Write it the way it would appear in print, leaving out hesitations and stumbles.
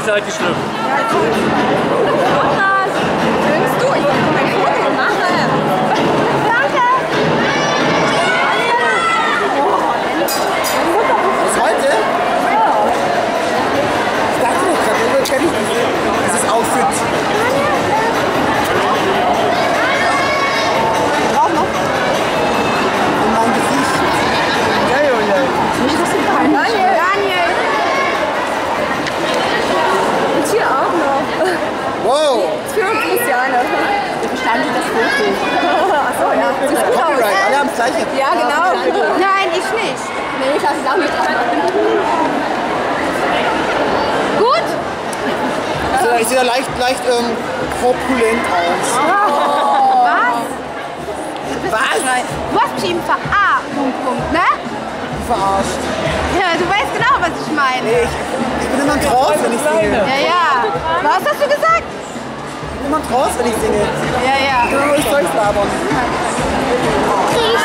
seid ihr schlimm. Was? Filmst du? Ich will nur mein Foto machen. Danke. Was heute? Ich dachte doch gerade, das kenne ich nicht. Dieses Outfit. Auch noch? In mein Gesicht. Geil, oder? Daniel. Und hier auch noch. Wow. Für uns Christiane. Bestand das Foto. Achso, ja. Sieht gut aus. Copyright, alle haben das gleiche. Ja, genau. Nein, ich nicht. Nee, ich lasse es auch nicht dran. Gut? Ich sehe da leicht korpulent aus. Was? Was? Du hast mich eben Punkt, ne? Verarscht. Ja, du weißt genau, was ich meine. Nee, ich bin immer ein Trance, wenn ich singe. Ja, ja. Was hast du gesagt? Ich bin immer ein Trance, wenn ich singe. Ja, ja. Ich will nur Zeug labern.